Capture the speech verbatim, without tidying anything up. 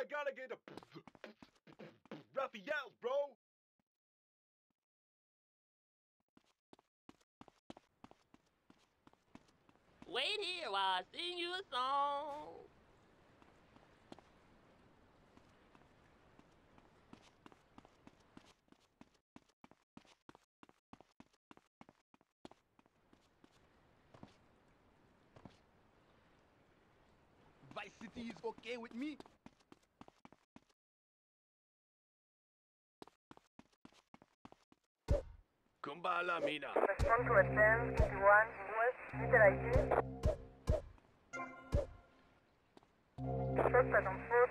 I gotta get a Raphael, bro. Wait here while I sing you a song. Vice City is okay with me. Kumbala Mina. Respond to a ten fifty-one West Middle I D. Suspect on foot